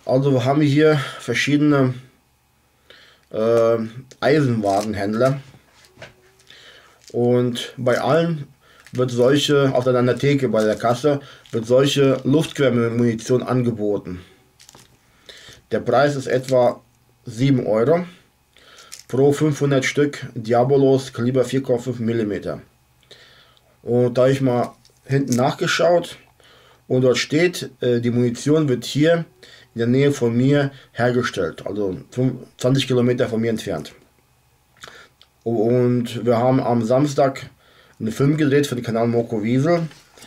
Also wir haben hier verschiedene Eisenwarenhändler und bei allen wird solche, auf der Theke bei der Kasse, wird solche Luftgewehrmunition angeboten. Der Preis ist etwa 7 Euro pro 500 Stück Diabolos Kaliber 4,5 mm. Und da ich mal hinten nachgeschaut und dort steht, die Munition wird hier in der Nähe von mir hergestellt, also 20 Kilometer von mir entfernt. Und wir haben am Samstag einen Film gedreht für den Kanal Moko Wiesel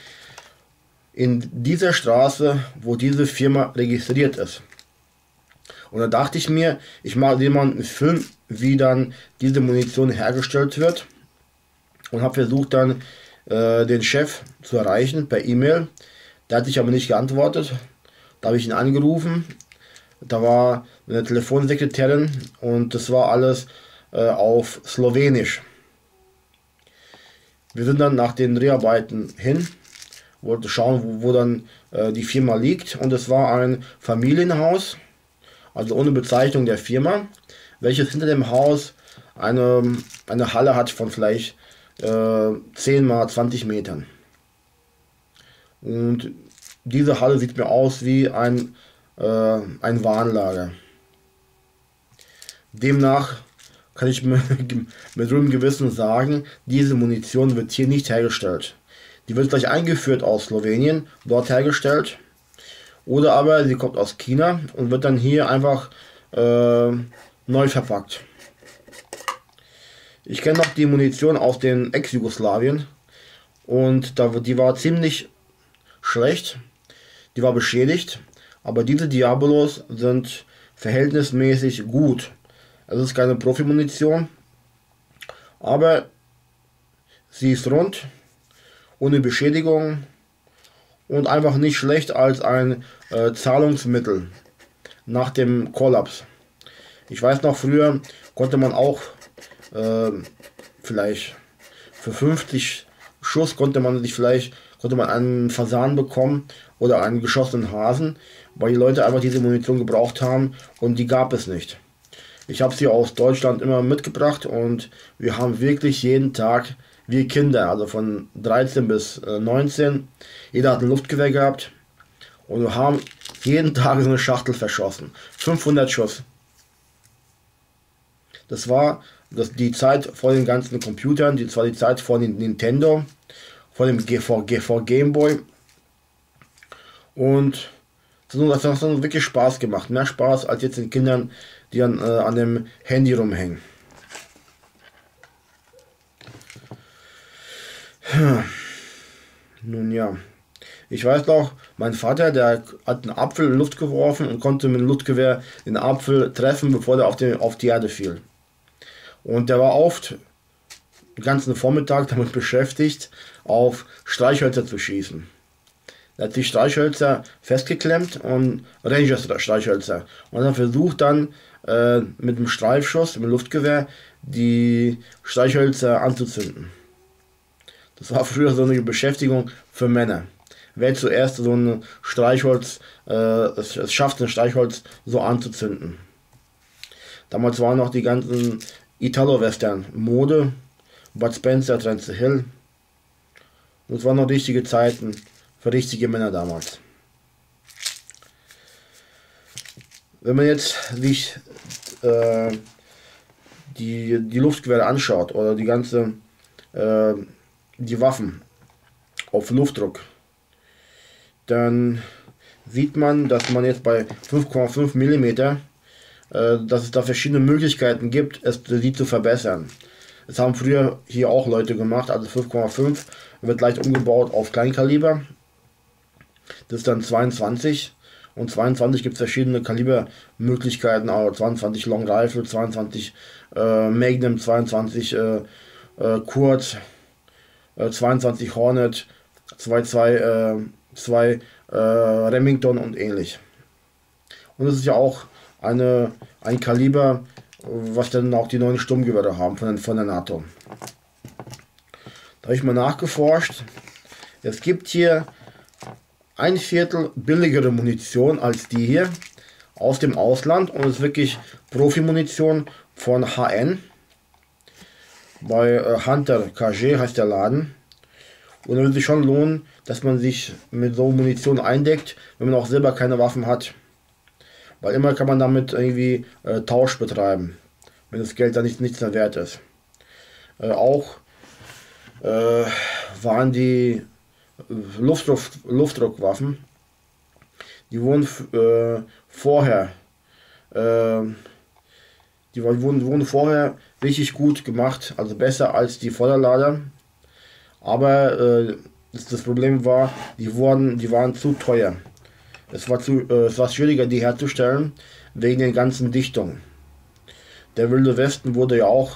in dieser Straße, wo diese Firma registriert ist. Und da dachte ich mir, ich mache jemanden einen Film, wie dann diese Munition hergestellt wird, und habe versucht dann den Chef zu erreichen per E-Mail. Der hat sich aber nicht geantwortet. Da habe ich ihn angerufen. Da war eine Telefonsekretärin und das war alles auf Slowenisch. Wir sind dann nach den Dreharbeiten hin, wollten schauen, wo dann die Firma liegt, und es war ein Familienhaus, also ohne Bezeichnung der Firma, welches hinter dem Haus eine Halle hat von vielleicht 10 mal 20 Metern. Und diese Halle sieht mir aus wie ein Warenlager. Demnach kann ich mit ruhigem Gewissen sagen, diese Munition wird hier nicht hergestellt. Die wird gleich eingeführt aus Slowenien, dort hergestellt. Oder aber sie kommt aus China und wird dann hier einfach neu verpackt. Ich kenne noch die Munition aus den Ex-Jugoslawien und die war ziemlich schlecht, die war beschädigt, aber diese Diabolos sind verhältnismäßig gut. Es ist keine Profi-Munition, aber sie ist rund, ohne Beschädigung und einfach nicht schlecht als ein Zahlungsmittel nach dem Kollaps. Ich weiß noch, früher konnte man auch vielleicht für 50 Schuss konnte man einen Fasan bekommen oder einen geschossenen Hasen, weil die Leute einfach diese Munition gebraucht haben und die gab es nicht. Ich habe sie aus Deutschland immer mitgebracht und wir haben wirklich jeden Tag, wir Kinder, also von 13 bis 19, jeder hat ein Luftgewehr gehabt und wir haben jeden Tag so eine Schachtel verschossen. 500 Schuss. Das war die Zeit vor den ganzen Computern, das war die Zeit vor den Nintendo, vor dem Game Boy, und das hat uns wirklich Spaß gemacht. Mehr Spaß als jetzt den Kindern, die dann an dem Handy rumhängen. Nun ja, ich weiß noch, mein Vater, der hat einen Apfel in die Luft geworfen und konnte mit dem Luftgewehr den Apfel treffen, bevor der auf die Erde fiel. Und der war oft den ganzen Vormittag damit beschäftigt, auf Streichhölzer zu schießen. Er hat die Streichhölzer festgeklemmt und Ranger-Streichhölzer. Und dann versucht dann mit dem Streifschuss, mit dem Luftgewehr, die Streichhölzer anzuzünden. Das war früher so eine Beschäftigung für Männer. Wer zuerst so ein Streichholz, es schafft, ein Streichholz so anzuzünden. Damals waren noch die ganzen Italo-Western Mode, Bud Spencer, Terence Hill. Und es waren noch richtige Zeiten für richtige Männer damals. Wenn man jetzt sich die Luftgewehre anschaut oder die Waffen auf Luftdruck, dann sieht man, dass man jetzt bei 5,5 mm, dass es da verschiedene Möglichkeiten gibt, sie zu verbessern. Das haben früher hier auch Leute gemacht, also 5,5 wird leicht umgebaut auf Kleinkaliber. Das ist dann 22, und 22 gibt es verschiedene Kalibermöglichkeiten, also 22 Long Rifle, 22 Magnum, 22 Kurz, 22 Hornet, 2 Remington und ähnlich. Und es ist ja auch ein Kaliber, was dann auch die neuen Sturmgewehre haben von der NATO. Da habe ich mal nachgeforscht. Es gibt hier 1/4 billigere Munition als die hier, aus dem Ausland und ist wirklich Profi-Munition von HN. Bei Hunter KG heißt der Laden. Und es würde sich schon lohnen, dass man sich mit so Munition eindeckt, wenn man auch selber keine Waffen hat. Weil immer kann man damit irgendwie Tausch betreiben, wenn das Geld dann nichts mehr wert ist. Auch waren die Luftdruckwaffen, die wurden vorher wurden vorher richtig gut gemacht, also besser als die Vorderlader. Aber das Problem war, die waren zu teuer. Es war schwieriger, die herzustellen, wegen den ganzen Dichtungen. Der Wilde Westen wurde ja auch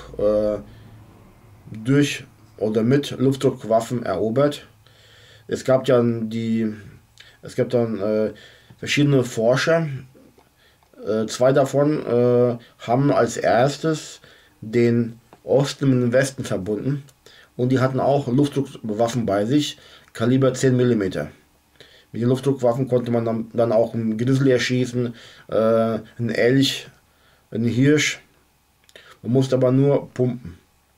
durch oder mit Luftdruckwaffen erobert. Es gab dann verschiedene Forscher. Zwei davon haben als erstes den Osten mit dem Westen verbunden. Und die hatten auch Luftdruckwaffen bei sich, Kaliber 10 mm. Mit den Luftdruckwaffen konnte man dann auch einen Grizzly erschießen, einen Elch, einen Hirsch. Man musste aber nur pumpen.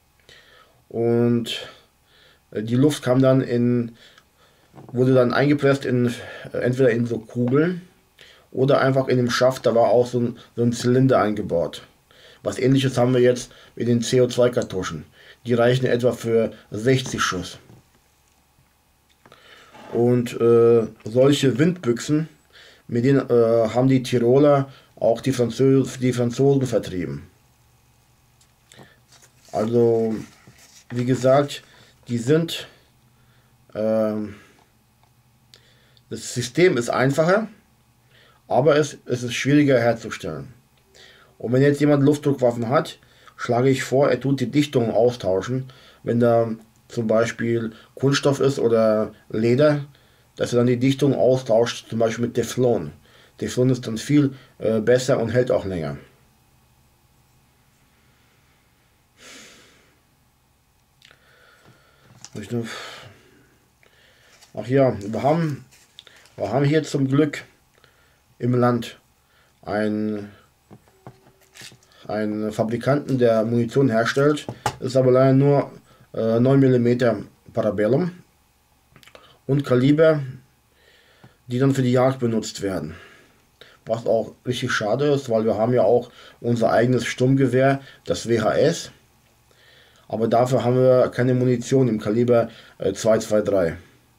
Und die Luft kam dann wurde dann eingepresst entweder in so Kugeln oder einfach in dem Schaft, da war auch so ein Zylinder eingebaut. Was ähnliches haben wir jetzt mit den CO2-Kartuschen. Die reichen etwa für 60 Schuss. Und solche Windbüchsen, mit denen haben die Tiroler auch die Franzosen vertrieben. Also, wie gesagt, das System ist einfacher, aber es ist schwieriger herzustellen. Und wenn jetzt jemand Luftdruckwaffen hat, schlage ich vor, er tut die Dichtungen austauschen. Wenn da zum Beispiel Kunststoff ist oder Leder, dass er dann die Dichtung austauscht, zum Beispiel mit Teflon. Teflon ist dann viel besser und hält auch länger. Ach ja, wir haben hier zum Glück im Land einen Fabrikanten, der Munition herstellt, ist aber leider nur 9 mm Parabellum und Kaliber, die dann für die Jagd benutzt werden. Was auch richtig schade ist, weil wir haben ja auch unser eigenes Sturmgewehr, das WHS, aber dafür haben wir keine Munition im Kaliber 223.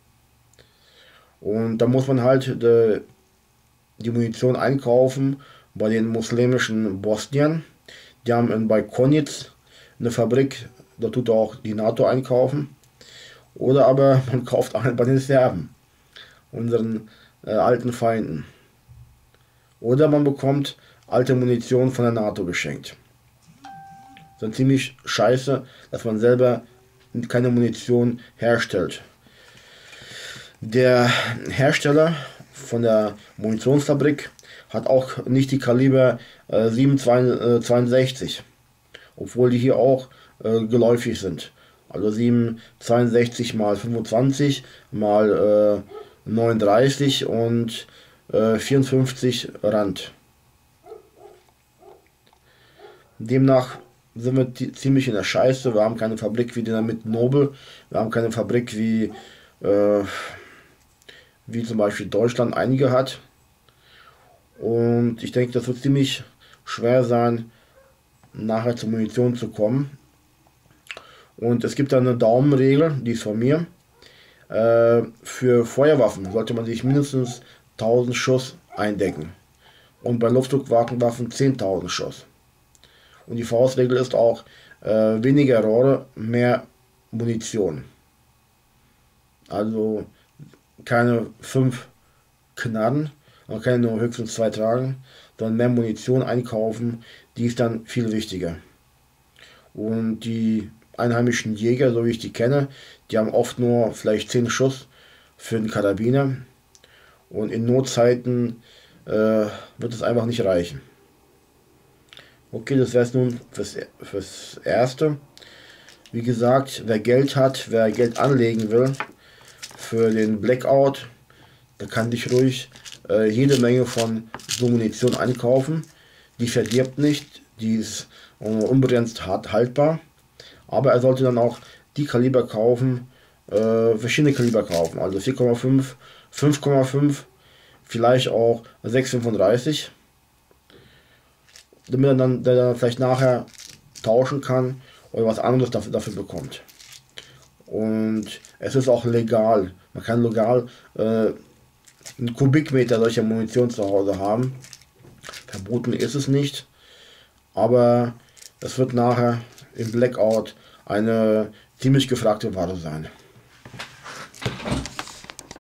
Und da muss man halt die Munition einkaufen bei den muslimischen Bosniern. Die haben bei Konitz eine Fabrik, da tut auch die NATO einkaufen. Oder aber man kauft einen bei den Serben, unseren alten Feinden. Oder man bekommt alte Munition von der NATO geschenkt. Das ist dann ziemlich scheiße, dass man selber keine Munition herstellt. Der Hersteller von der Munitionsfabrik hat auch nicht die Kaliber 7,62, obwohl die hier auch geläufig sind. Also 7,62 mal 25 mal 39 und 54 Rand. Demnach sind wir ziemlich in der Scheiße. Wir haben keine Fabrik wie Dynamit Nobel, wir haben keine Fabrik wie zum Beispiel Deutschland einige hat. Und ich denke, das wird ziemlich schwer sein, nachher zur Munition zu kommen. Und es gibt da eine Daumenregel, die ist von mir. Für Feuerwaffen sollte man sich mindestens 1000 Schuss eindecken. Und bei Luftdruckwaffen 10.000 Schuss. Und die Faustregel ist auch, weniger Rohre, mehr Munition. Also keine 5 Knarren, man kann nur höchstens 2 tragen, sondern mehr Munition einkaufen, die ist dann viel wichtiger. Und die einheimischen Jäger, so wie ich die kenne, die haben oft nur vielleicht 10 Schuss für den Karabiner. Und in Notzeiten wird es einfach nicht reichen. Okay, das wäre es nun fürs Erste. Wie gesagt, wer Geld hat, wer Geld anlegen will für den Blackout, der kann sich ruhig jede Menge von so Munition einkaufen. Die verdirbt nicht, die ist unbegrenzt hart haltbar. Aber er sollte dann auch die Kaliber kaufen, verschiedene Kaliber kaufen, also 4,5, 5,5, vielleicht auch 6,35, damit er dann vielleicht nachher tauschen kann oder was anderes dafür bekommt. Und es ist auch legal. Man kann legal einen Kubikmeter solcher Munition zu Hause haben. Verboten ist es nicht, aber es wird nachher im Blackout eine ziemlich gefragte Ware sein.